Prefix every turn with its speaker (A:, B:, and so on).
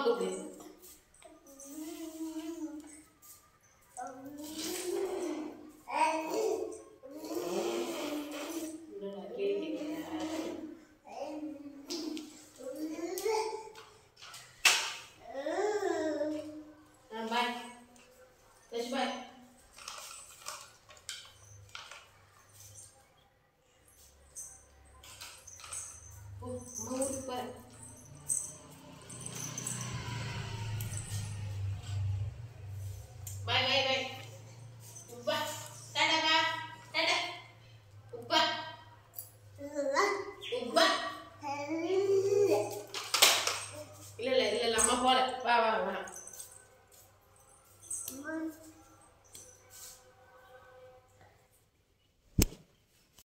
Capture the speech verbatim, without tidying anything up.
A: கூப்பிடு. Bye. Let's bye. Oh, mau lupa. Bye bye bye. Lupa. Dadah kak. Dadah. Lupa. Lupa. இல்ல இல்ல இல்ல அம்மா போல. வா வா வா.